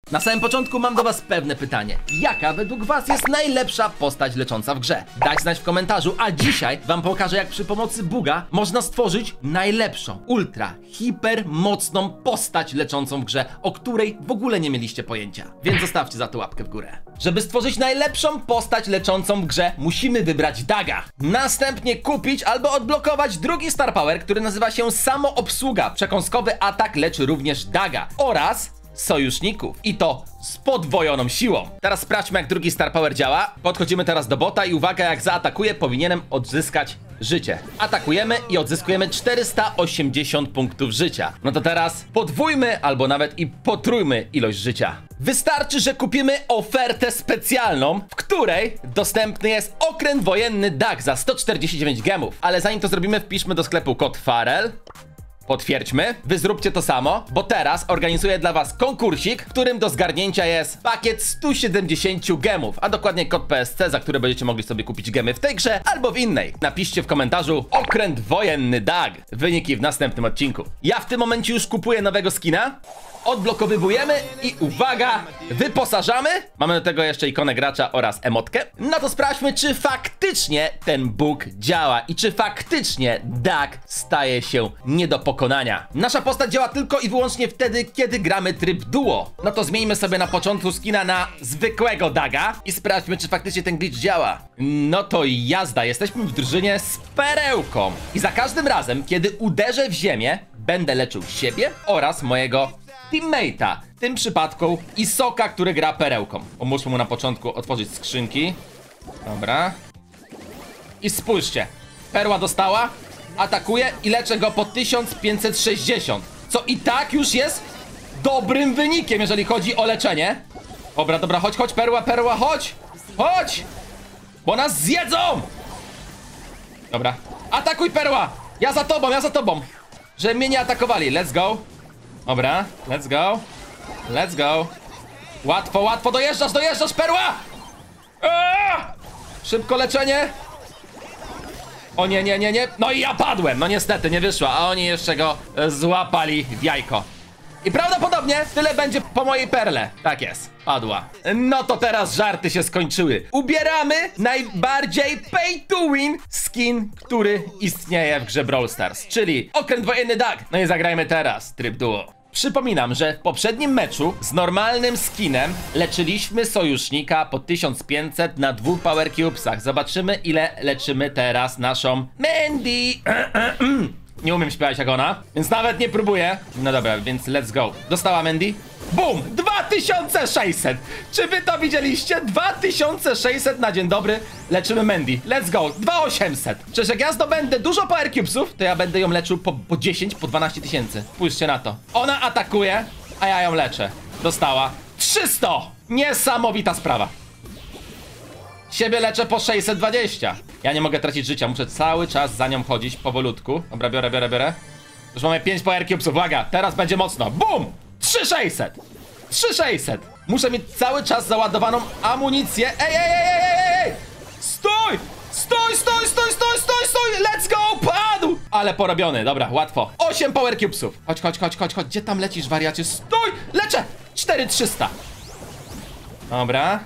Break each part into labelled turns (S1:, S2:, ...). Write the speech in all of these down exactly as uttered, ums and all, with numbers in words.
S1: Na samym początku mam do was pewne pytanie. Jaka według was jest najlepsza postać lecząca w grze? Dajcie znać w komentarzu, a dzisiaj wam pokażę, jak przy pomocy buga można stworzyć najlepszą, ultra, hiper mocną postać leczącą w grze, o której w ogóle nie mieliście pojęcia. Więc zostawcie za to łapkę w górę. Żeby stworzyć najlepszą postać leczącą w grze, musimy wybrać Daga. Następnie kupić albo odblokować drugi Star Power, który nazywa się Samoobsługa. Przekąskowy atak leczy również Daga oraz sojuszników. I to z podwojoną siłą. Teraz sprawdźmy, jak drugi Star Power działa. Podchodzimy teraz do bota i uwaga, jak zaatakuję, powinienem odzyskać życie. Atakujemy i odzyskujemy czterysta osiemdziesiąt punktów życia. No to teraz podwójmy albo nawet i potrójmy ilość życia. Wystarczy, że kupimy ofertę specjalną, w której dostępny jest okręt wojenny Dag za sto czterdzieści dziewięć gemów. Ale zanim to zrobimy, wpiszmy do sklepu kod Farel. Potwierdźmy, wy zróbcie to samo, bo teraz organizuję dla was konkursik, w którym do zgarnięcia jest pakiet stu siedemdziesięciu gemów, a dokładnie kod P S C, za które będziecie mogli sobie kupić gemy w tej grze albo w innej. Napiszcie w komentarzu okręt wojenny Dag. Wyniki w następnym odcinku. Ja w tym momencie już kupuję nowego skina, odblokowywujemy i uwaga, wyposażamy. Mamy do tego jeszcze ikonę gracza oraz emotkę. No to sprawdźmy, czy faktycznie ten bóg działa i czy faktycznie Dag staje się nie do pokonania. Nasza postać działa tylko i wyłącznie wtedy, kiedy gramy tryb duo. No to zmieńmy sobie na początku skina na zwykłego Daga i sprawdźmy, czy faktycznie ten glitch działa. No to jazda, jesteśmy w drużynie z perełką. I za każdym razem, kiedy uderzę w ziemię, będę leczył siebie oraz mojego teammate'a. W tym przypadku Isoka, który gra perełką. Pomóżmy mu na początku otworzyć skrzynki. Dobra. I spójrzcie. Perła dostała, atakuje i leczę go po tysiąc pięćset sześćdziesiąt. Co i tak już jest dobrym wynikiem, jeżeli chodzi o leczenie. Dobra, dobra, chodź, chodź, perła, perła, chodź. Chodź! Bo nas zjedzą! Dobra. Atakuj, perła! Ja za tobą, ja za tobą. Że mnie nie atakowali. Let's go. Dobra, let's go. Let's go. Łatwo, łatwo, dojeżdżasz, dojeżdżasz, perła! Aaaa! Szybko leczenie. O nie, nie, nie, nie. No i ja padłem, no niestety, nie wyszła. A oni jeszcze go e, złapali w jajko. I prawdopodobnie tyle będzie po mojej perle. Tak jest, padła. No to teraz żarty się skończyły. Ubieramy najbardziej pay to win skin, który istnieje w grze Brawl Stars, czyli okręt wojenny Dag. No i zagrajmy teraz tryb duo. Przypominam, że w poprzednim meczu z normalnym skinem leczyliśmy sojusznika po tysiąc pięćset na dwóch Power Cubesach. Zobaczymy, ile leczymy teraz naszą Mandy. Nie umiem śpiewać jak ona, więc nawet nie próbuję. No dobra, więc let's go. Dostała Mandy. Bum! dwa tysiące sześćset! Czy wy to widzieliście? dwa tysiące sześćset na dzień dobry leczymy Mandy. Let's go! dwa tysiące osiemset! Przecież jak ja zdobędę dużo Power Cubesów, to ja będę ją leczył po, po dziesięć, po dwanaście tysięcy. Spójrzcie na to. Ona atakuje, a ja ją leczę. Dostała trzysta! Niesamowita sprawa. Siebie leczę po sześćset dwadzieścia. Ja nie mogę tracić życia, muszę cały czas za nią chodzić powolutku. Dobra, biorę, biorę, biorę. Już mamy pięć Power Cubesów, uwaga, teraz będzie mocno. Bum! trzy tysiące sześćset! trzy tysiące sześćset! Muszę mieć cały czas załadowaną amunicję. Ej, ej, ej, ej, ej, ej! Stój! Stój, stój, stój, stój, stój, stój! Let's go! Padł! Ale porobiony, dobra, łatwo. osiem Power Cubesów. Chodź, chodź, chodź, chodź, chodź. Gdzie tam lecisz, wariacie? Stój! Leczę! cztery tysiące trzysta. Dobra.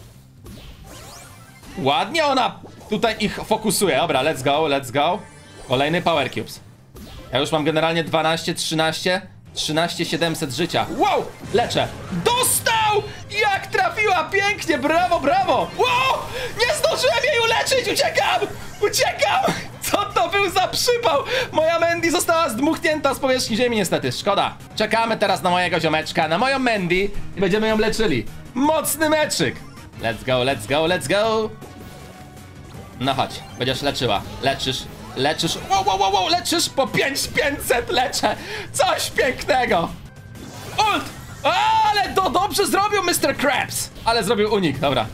S1: Ładnie ona tutaj ich fokusuje. Dobra, let's go, let's go. Kolejny Power Cubes. Ja już mam generalnie dwanaście, trzynaście, trzynaście siedemset życia. Wow! Leczę. Dostał! Jak trafiła pięknie, brawo, brawo! Wow! Nie zdążyłem jej uleczyć, uciekam! Uciekam! Co to był za przypał? Moja Mandy została zdmuchnięta z powierzchni ziemi niestety, szkoda. Czekamy teraz na mojego ziomeczka, na moją Mandy i będziemy ją leczyli. Mocny meczyk! Let's go, let's go, let's go! No chodź, będziesz leczyła. Leczysz, leczysz. Wow, wow, wow, wow, leczysz po pięć tysięcy pięćset, leczę. Coś pięknego. Ult! Ale to dobrze zrobił mister Krabs. Ale zrobił unik, dobra.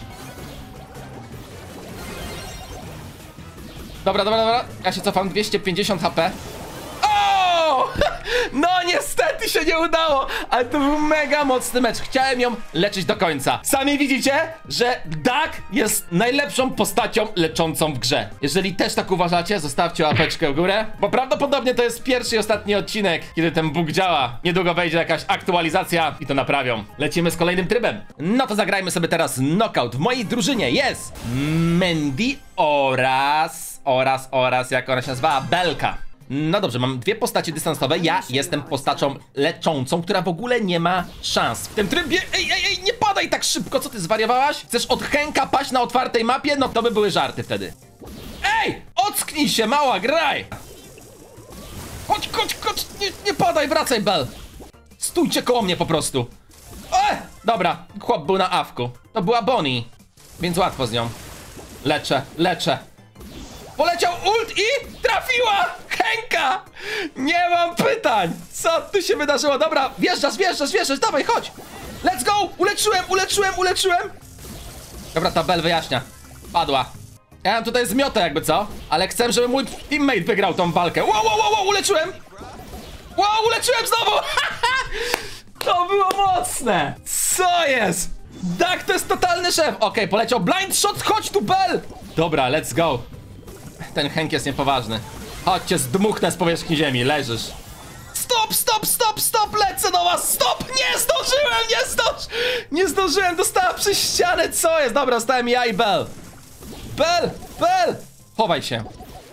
S1: Dobra, dobra, dobra. Ja się cofam, dwieście pięćdziesiąt H P. O! No niestety Niestety się nie udało, ale to był mega mocny mecz. Chciałem ją leczyć do końca. Sami widzicie, że Duck jest najlepszą postacią leczącą w grze. Jeżeli też tak uważacie, zostawcie łapeczkę w górę, bo prawdopodobnie to jest pierwszy i ostatni odcinek, kiedy ten bóg działa. Niedługo wejdzie jakaś aktualizacja i to naprawią. Lecimy z kolejnym trybem. No to zagrajmy sobie teraz knockout. W mojej drużynie jest Mandy oraz, oraz, oraz, jak ona się nazywa? Belka. No dobrze, mam dwie postacie dystansowe. Ja jestem postacią leczącą, która w ogóle nie ma szans w tym trybie. Ej, ej, ej, nie padaj tak szybko, co ty zwariowałaś? Chcesz od Henka paść na otwartej mapie? No to by były żarty wtedy. Ej, ocknij się, mała, graj! Chodź, chodź, chodź, nie, nie padaj, wracaj, Bell. Stójcie koło mnie po prostu. E, dobra, chłop był na awku. To była Bonnie, więc łatwo z nią. Leczę, leczę. Poleciał ult i trafiła Henka! Nie mam pytań! Co tu się wydarzyło? Dobra, wjeżdżasz, wjeżdżasz, wjeżdżasz, dawaj, chodź! Let's go! Uleczyłem, uleczyłem, uleczyłem! Dobra, ta Bell wyjaśnia. Padła. Ja mam tutaj zmiotę jakby co? Ale chcę, żeby mój teammate wygrał tą walkę. Wow, wow, wow, wow, uleczyłem! Wow, uleczyłem znowu! To było mocne! Co jest? Duck to jest totalny szef! Okej, okay, poleciał blind shot, chodź tu, Bell! Dobra, let's go. Ten Henk jest niepoważny. Chodźcie, zdmuchnę z powierzchni ziemi, leżysz. Stop, stop, stop, stop, lecę do was, stop! Nie zdążyłem, nie zdąż... Nie zdążyłem, dostałem przez ścianę, co jest? Dobra, dostałem ja i Bell. Bell, Bell! Chowaj się.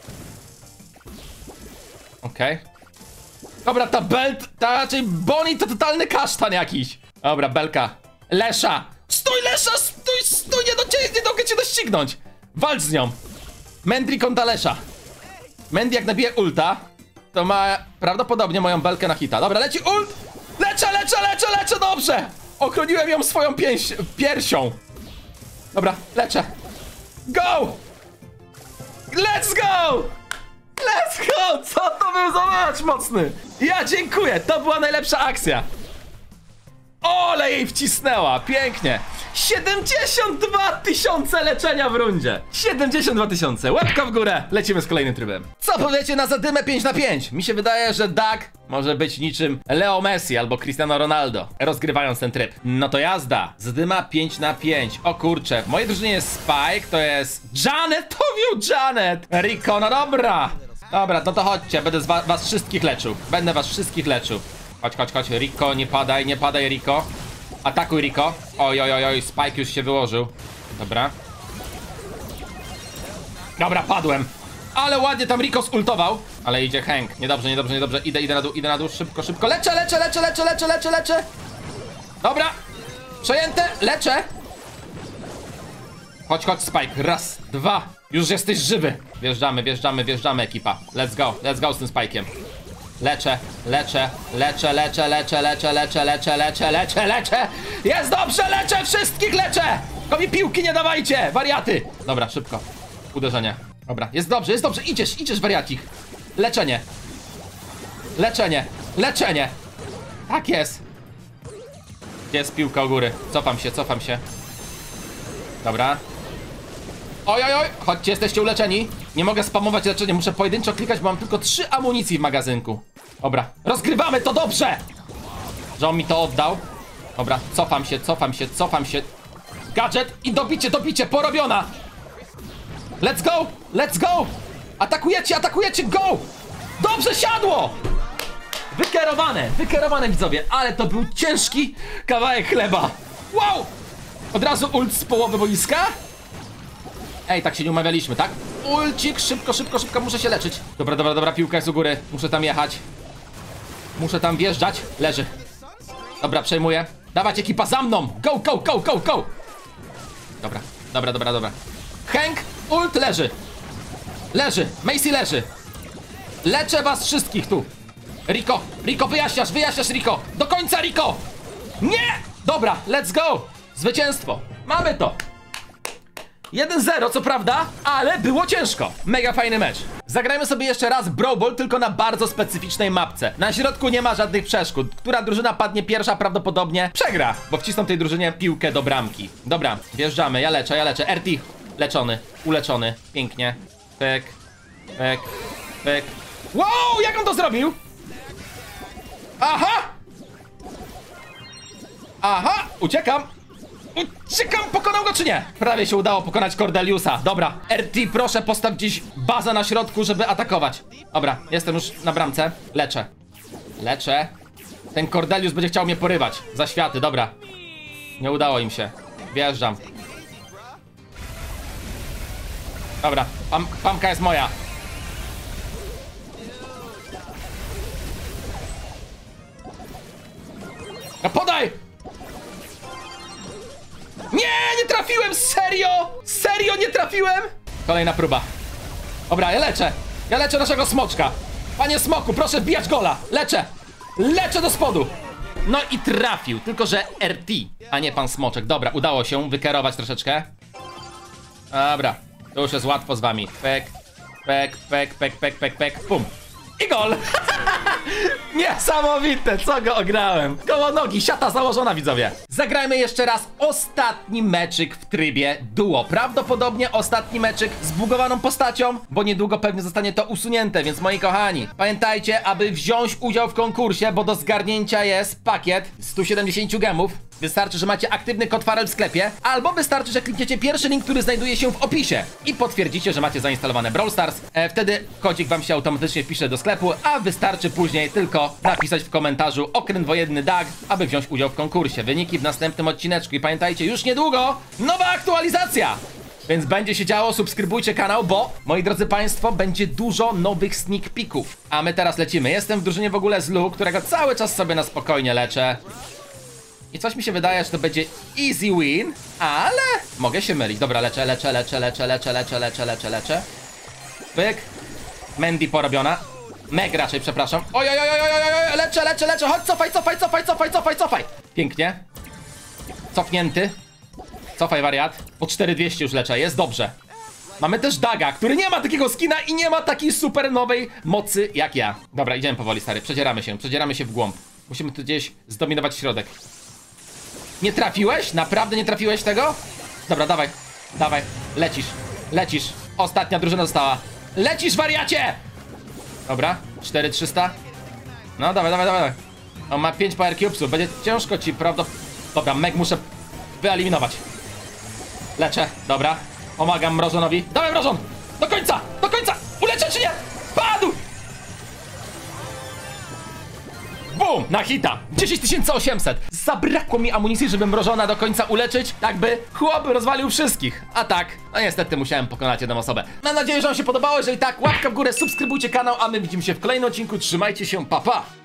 S1: Okej. Okay. Dobra, ta Bell, ta raczej Bonnie to totalny kasztan jakiś. Dobra, Belka. Lesza! Stój, Lesza, stój, stój, nie, do ciebie, nie mogę cię doścignąć. Walcz z nią. Mandy kontra Lesza. Mandy jak nabije ulta, to ma prawdopodobnie moją Belkę na hita. Dobra, leci ult! Leczę, leczę, leczę, leczę, dobrze! Ochroniłem ją swoją pięś, piersią. Dobra, leczę. Go! Let's go! Let's go! Co to był za mecz mocny? Ja dziękuję, to była najlepsza akcja. Ole jej wcisnęła, pięknie. siedemdziesiąt dwa tysiące leczenia w rundzie. siedemdziesiąt dwa tysiące, łapka w górę. Lecimy z kolejnym trybem. Co powiecie na zadymę pięć na pięć? Mi się wydaje, że Duck może być niczym Leo Messi albo Cristiano Ronaldo, rozgrywając ten tryb. No to jazda. Zadyma pięć na pięć. O kurczę, w mojej drużynie jest Spike, to jest Janet, to wiu Janet. Rico, no dobra. Dobra, no to chodźcie, będę z wa was wszystkich leczył. Będę was wszystkich leczył. Chodź, chodź, chodź, Rico, nie padaj, nie padaj, Rico. Atakuj, Rico. Oj, oj, oj, oj, Spike już się wyłożył. Dobra. Dobra, padłem. Ale ładnie tam Rico zultował. Ale idzie Hank. Niedobrze, niedobrze, niedobrze. Idę, idę na dół, idę na dół, szybko, szybko. Leczę, leczę, leczę, leczę, leczę, leczę, leczę. Dobra. Przejęte, leczę. Chodź, chodź, Spike. Raz, dwa. Już jesteś żywy. Wjeżdżamy, wjeżdżamy, wjeżdżamy, ekipa. Let's go, let's go z tym Spike'iem. Leczę, leczę, leczę, leczę, leczę, leczę, leczę, leczę, leczę, leczę, leczę. Jest dobrze, leczę, wszystkich leczę. Tylko mi piłki nie dawajcie, wariaty. Dobra, szybko. Uderzenie. Dobra, jest dobrze, jest dobrze, idziesz, idziesz, wariacik. Leczenie. Leczenie, leczenie. Tak jest. Gdzie jest piłka u góry? Cofam się, cofam się. Dobra. Oj, oj, oj, chodźcie, jesteście uleczeni. Nie mogę spamować leczenie, muszę pojedynczo klikać, bo mam tylko trzy amunicji w magazynku. Dobra, rozgrywamy to dobrze. Że on mi to oddał. Dobra, cofam się, cofam się, cofam się. Gadżet i dobicie, dobicie, porobiona. Let's go, let's go. Atakujecie, atakujecie, go. Dobrze, siadło. Wykierowane, wykierowane widzowie. Ale to był ciężki kawałek chleba. Wow. Od razu ult z połowy boiska. Ej, tak się nie umawialiśmy, tak? Ulcik, szybko, szybko, szybko, muszę się leczyć. Dobra, dobra, dobra, piłka jest u góry. Muszę tam jechać. Muszę tam wjeżdżać. Leży. Dobra, przejmuję. Dawać ekipa za mną. Go, go, go, go, go. Dobra, dobra, dobra, dobra. Hank, ult leży. Leży, Macy leży. Leczę was wszystkich tu. Rico, Rico, wyjaśniasz, wyjaśniasz, Rico. Do końca, Rico. Nie! Dobra, let's go. Zwycięstwo. Mamy to. jeden zero, co prawda, ale było ciężko. Mega fajny mecz. Zagrajmy sobie jeszcze raz Brawl Ball, tylko na bardzo specyficznej mapce. Na środku nie ma żadnych przeszkód. Która drużyna padnie pierwsza, prawdopodobnie przegra, bo wcisną tej drużynie piłkę do bramki. Dobra, wjeżdżamy, ja leczę, ja leczę. R T leczony, uleczony, pięknie. Pyk, pyk, pyk. Wow, jak on to zrobił? Aha, Aha, uciekam. Uciekam, pokonał go czy nie? Prawie się udało pokonać Cordeliusa. Dobra, R T, proszę postaw gdzieś bazę na środku, żeby atakować. Dobra, jestem już na bramce. Leczę. Leczę. Ten Cordelius będzie chciał mnie porywać. Za światy, dobra. Nie udało im się. Wjeżdżam. Dobra, pam pamka jest moja. No podaj! Nie, nie trafiłem, serio! Serio nie trafiłem? Kolejna próba. Dobra, ja leczę. Ja leczę naszego smoczka. Panie smoku, proszę wbijać gola. Leczę. Leczę do spodu. No i trafił, tylko że R T, a nie pan smoczek. Dobra, udało się wykierować troszeczkę. Dobra, to już jest łatwo z wami. Pek, pek, pek, pek, pek, pek, pek, pum. I gol! Niesamowite, co go ograłem. Koło nogi, siata założona, widzowie. Zagrajmy jeszcze raz ostatni meczyk w trybie duo. Prawdopodobnie ostatni meczyk z bugowaną postacią, bo niedługo pewnie zostanie to usunięte, więc moi kochani, pamiętajcie, aby wziąć udział w konkursie, bo do zgarnięcia jest pakiet stu siedemdziesięciu gemów. Wystarczy, że macie aktywny kod Farel w sklepie, albo wystarczy, że klikniecie pierwszy link, który znajduje się w opisie i potwierdzicie, że macie zainstalowane Brawl Stars. E, wtedy kodzik wam się automatycznie wpisze do sklepu, a wystarczy później tylko napisać w komentarzu okręt wojenny D A G, aby wziąć udział w konkursie. Wyniki w następnym odcineczku i pamiętajcie, już niedługo nowa aktualizacja! Więc będzie się działo, subskrybujcie kanał, bo, moi drodzy państwo, będzie dużo nowych sneak peeków. A my teraz lecimy. Jestem w drużynie w ogóle z Lu, którego cały czas sobie na spokojnie leczę. I coś mi się wydaje, że to będzie easy win, ale mogę się mylić. Dobra, leczę, leczę, leczę, leczę, leczę, leczę, leczę, leczę, leczę. Pyk. Mandy porobiona. Meg raczej, przepraszam. Oj, oj, oj, oj, oj, oj, leczę, leczę, leczę. Chodź, cofaj, cofaj, cofaj, cofaj, cofaj, cofaj. Pięknie. Cofnięty. Cofaj, wariat. Po cztery tysiące dwieście już leczę, jest dobrze. Mamy też Daga, który nie ma takiego skina i nie ma takiej super nowej mocy jak ja. Dobra, idziemy powoli, stary. Przedzieramy się, przedzieramy się w głąb. Musimy tu gdzieś zdominować środek. Nie trafiłeś? Naprawdę nie trafiłeś tego? Dobra, dawaj, dawaj, lecisz, lecisz. Ostatnia drużyna została. Lecisz, wariacie! Dobra, cztery tysiące trzysta. No, dawaj, dawaj, dawaj. On ma pięć power cubesów, będzie ciężko ci, prawda? Dobra, Meg muszę wyeliminować. Leczę, dobra. Pomagam Mrożonowi. Dawaj, Mrożon! Do końca, do końca! Uleczę czy nie? Padł! Bum! Na hita! dziesięć tysięcy osiemset! Zabrakło mi amunicji, żeby Mrożona do końca uleczyć, tak by chłop rozwalił wszystkich. A tak, no niestety musiałem pokonać jedną osobę. Mam nadzieję, że wam się podobało. Jeżeli tak, łapka w górę, subskrybujcie kanał, a my widzimy się w kolejnym odcinku. Trzymajcie się, pa pa!